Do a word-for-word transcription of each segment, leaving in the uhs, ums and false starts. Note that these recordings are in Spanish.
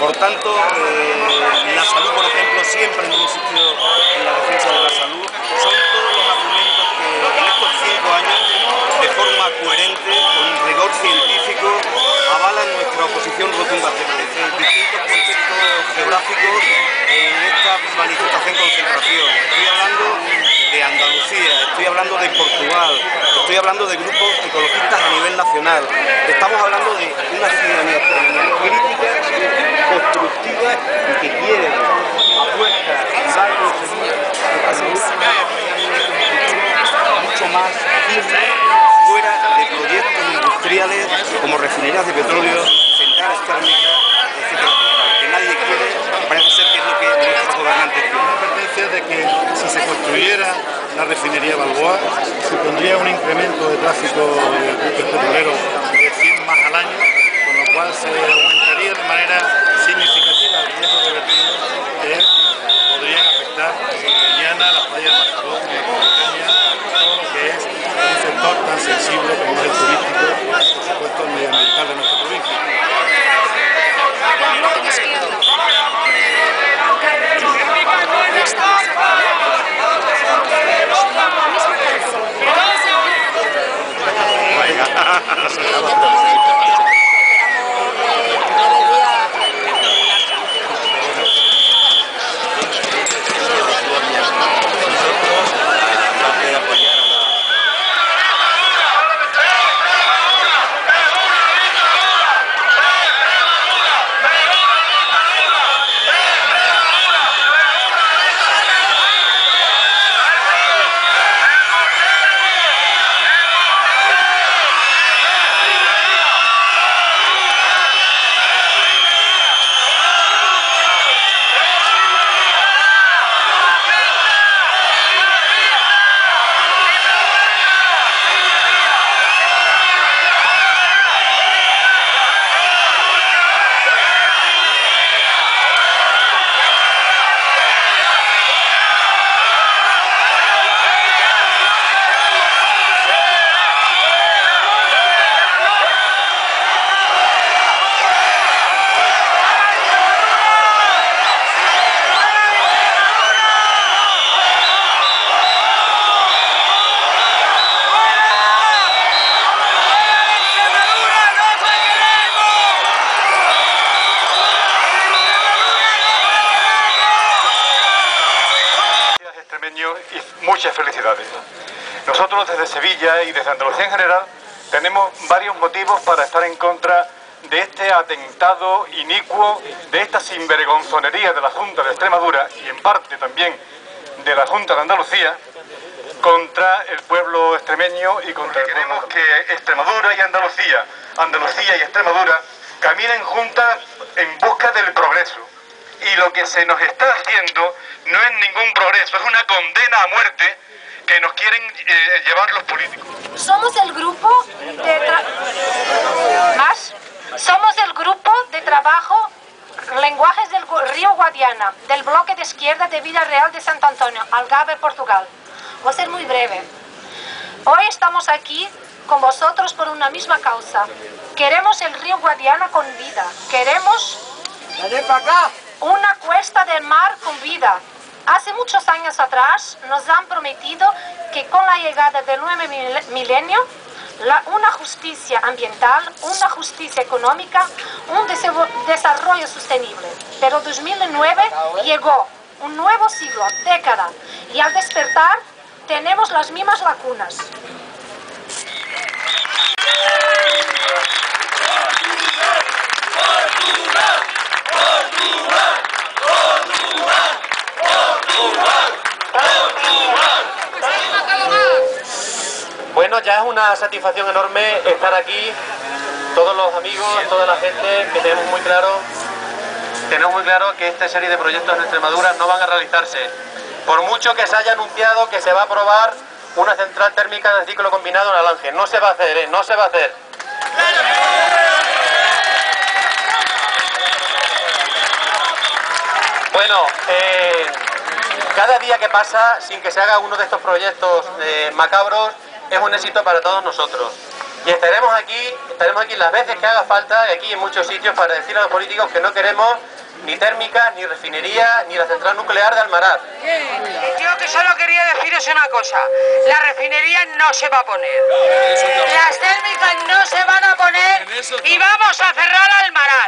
Por tanto, eh, la salud, por ejemplo, siempre hemos insistido en la defensa de la salud. Son todos los argumentos que en estos cinco años, de forma coherente, con rigor científico, avalan nuestra oposición rotunda en distintos contextos geográficos en esta manifestación concentración. Estoy hablando de Andalucía, estoy hablando de Portugal, estoy hablando de grupos ecologistas a nivel nacional. Estamos hablando de una ciudadanía crítica, constructiva y que quiere apuesta, dar conseguir mucho más firme fuera de proyectos industriales como refinerías de petróleo, centrales térmicas, etcétera, que nadie quiere. Parece ser que es lo que nuestros gobernantes quieren. La advertencia de que si se construyera la refinería Balboa supondría un incremento de tráfico de buques petroleros de cien más al año, con lo cual se aumentaría de manera significativa el riesgo de vertidos que podrían afectar Doñana, la playa de Mazarrón, la Comarcaña, todo lo que es un sector tan sensible como es el turístico y por supuesto el medioambiental de nuestra provincia. Y muchas felicidades. Nosotros desde Sevilla y desde Andalucía en general tenemos varios motivos para estar en contra de este atentado inicuo, de esta sinvergonzonería de la Junta de Extremadura y en parte también de la Junta de Andalucía contra el pueblo extremeño y contra el pueblo. Queremos que Extremadura y Andalucía, Andalucía y Extremadura caminen juntas en busca del progreso. Y lo que se nos está haciendo no es ningún progreso, es una condena a muerte que nos quieren eh, llevar los políticos. Somos el grupo de tra- más somos el grupo de trabajo Lenguajes del Río Guadiana del bloque de izquierda de Vila Real de Santo Antonio, Algarve, Portugal. Voy a ser muy breve. Hoy estamos aquí con vosotros por una misma causa. Queremos el río Guadiana con vida. Queremos una cuesta del mar con vida. Hace muchos años atrás nos han prometido que con la llegada del nuevo milenio, la, una justicia ambiental, una justicia económica, un desarrollo sostenible. Pero dos mil nueve llegó un nuevo siglo, década, y al despertar tenemos las mismas lagunas. Bueno, ya es una satisfacción enorme estar aquí, todos los amigos, toda la gente, que tenemos muy claro, tenemos muy claro que esta serie de proyectos en Extremadura no van a realizarse. Por mucho que se haya anunciado que se va a aprobar una central térmica de ciclo combinado en Alange, no se va a hacer, ¿eh? No se va a hacer. Bueno, eh, cada día que pasa sin que se haga uno de estos proyectos eh, macabros es un éxito para todos nosotros. Y estaremos aquí, estaremos aquí las veces que haga falta, aquí en muchos sitios, para decir a los políticos que no queremos ni térmicas, ni refinería, ni la central nuclear de Almaraz. Yo que solo quería deciros una cosa, la refinería no se va a poner, las térmicas no se van a poner y vamos a cerrar Almaraz.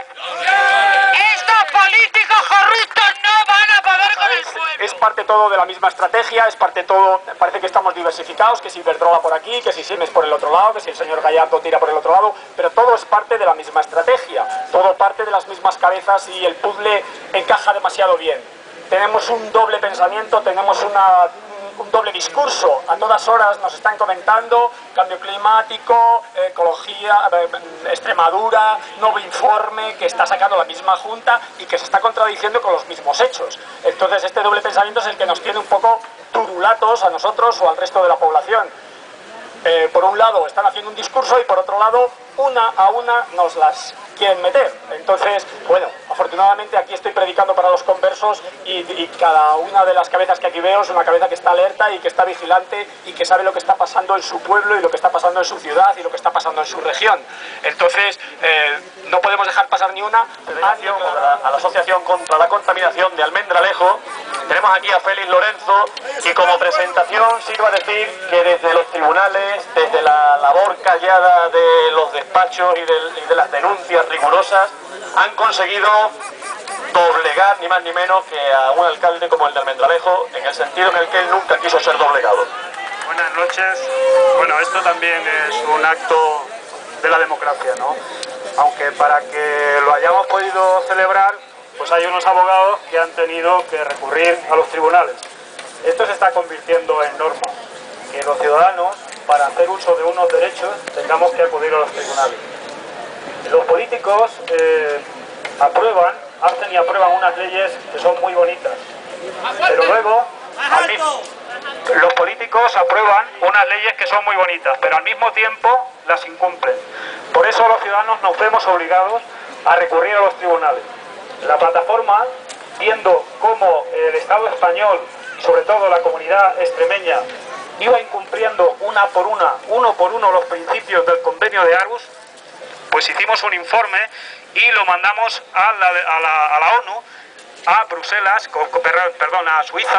Estos políticos corruptos no van a poder con el pueblo. Es parte todo de la misma estrategia, es parte todo, parece que estamos diversificados, que si Iberdrola por aquí, que si Siemens por el otro lado, que si el señor Gallardo tira por el otro lado, pero todo es parte de la misma estrategia, todo parte de las mismas cabezas y el puzzle encaja demasiado bien. Tenemos un doble pensamiento, tenemos una, un doble discurso, a todas horas nos están comentando cambio climático, ecología, Extremadura, nuevo informe que está sacando la misma Junta y que se está contradiciendo con los mismos hechos. Entonces este doble pensamiento es el que nos tiene un poco turulatos a nosotros o al resto de la población. Eh, por un lado están haciendo un discurso y por otro lado una a una nos las quieren meter. Entonces, bueno, afortunadamente aquí estoy predicando para los conversos y, y cada una de las cabezas que aquí veo es una cabeza que está alerta y que está vigilante y que sabe lo que está pasando en su pueblo y lo que está pasando en su ciudad y lo que está pasando en su región. Entonces, eh, no podemos dejar pasar ni una. A la, a la Asociación contra la Contaminación de Almendralejo, tenemos aquí a Félix Lorenzo y como presentación sirva decir que desde los tribunales, desde la labor callada de los despachos y de, y de las denuncias rigurosas, han conseguido doblegar ni más ni menos que a un alcalde como el de Almendralejo, en el sentido en el que él nunca quiso ser doblegado. Buenas noches. Bueno, esto también es un acto de la democracia, ¿no? Aunque para que lo hayamos podido celebrar, pues hay unos abogados que han tenido que recurrir a los tribunales. Esto se está convirtiendo en norma, que los ciudadanos, para hacer uso de unos derechos, tengamos que acudir a los tribunales. Los políticos eh, aprueban, hacen y aprueban unas leyes que son muy bonitas, pero luego al mismo, los políticos aprueban unas leyes que son muy bonitas, pero al mismo tiempo las incumplen. Por eso los ciudadanos nos vemos obligados a recurrir a los tribunales. La plataforma, viendo cómo el Estado español y sobre todo la comunidad extremeña iba incumpliendo una por una, uno por uno los principios del convenio de Aarhus, pues hicimos un informe y lo mandamos a la, a la, a la ONU, a Bruselas, perdón, a Suiza,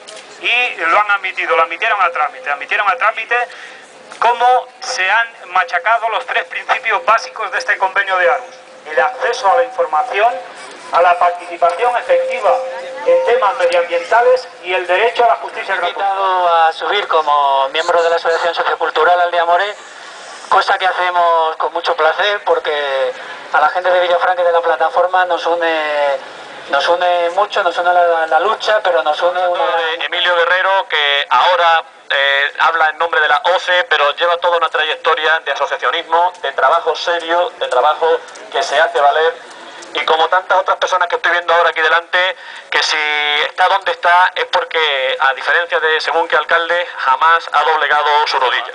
y lo han admitido, lo admitieron a trámite, admitieron a trámite cómo se han machacado los tres principios básicos de este convenio de Aarhus: el acceso a la información, a la participación efectiva en temas medioambientales y el derecho a la justicia gratuita. Me he invitado a subir como miembro de la Asociación Sociocultural Aldea More, cosa que hacemos con mucho placer porque a la gente de Villafranca y de la plataforma nos une, nos une mucho, nos une la, la lucha, pero nos une una... Emilio Guerrero, que ahora eh, habla en nombre de la O C E, pero lleva toda una trayectoria de asociacionismo, de trabajo serio, de trabajo que se hace valer. Y como tantas otras personas que estoy viendo ahora aquí delante, que si está donde está es porque, a diferencia de según qué alcalde, jamás ha doblegado su rodilla.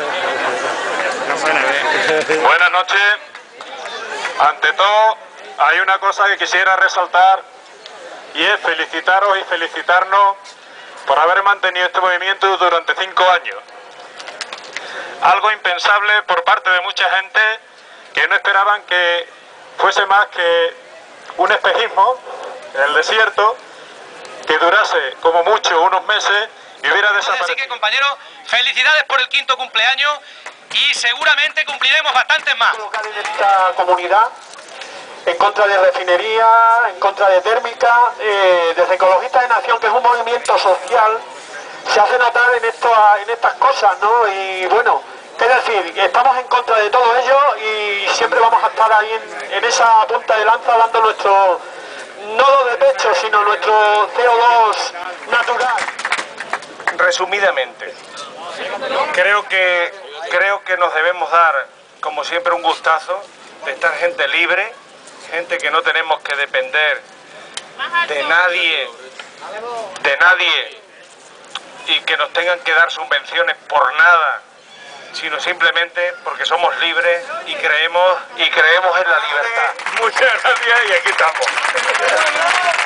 Buenas noches. Ante todo, hay una cosa que quisiera resaltar y es felicitaros y felicitarnos por haber mantenido este movimiento durante cinco años. Algo impensable por parte de mucha gente que no esperaban que fuese más que un espejismo en el desierto que durase como mucho unos meses y hubiera desaparecido. Así que, compañeros, felicidades por el quinto cumpleaños y seguramente cumpliremos bastantes más. Local en esta comunidad, en contra de refinería, en contra de térmica, eh, desde Ecologistas de Nación, que es un movimiento social, se hace notar en, esto, en estas cosas, ¿no? Y bueno, es decir, estamos en contra de todo ello y siempre vamos a estar ahí en, en esa punta de lanza dando nuestro, no de pecho, sino nuestro C O dos natural. Resumidamente, creo que, creo que nos debemos dar, como siempre, un gustazo de estar gente libre, gente que no tenemos que depender de nadie, de nadie, y que nos tengan que dar subvenciones por nada, sino simplemente porque somos libres y creemos, y creemos en la libertad. Muchas gracias y aquí estamos.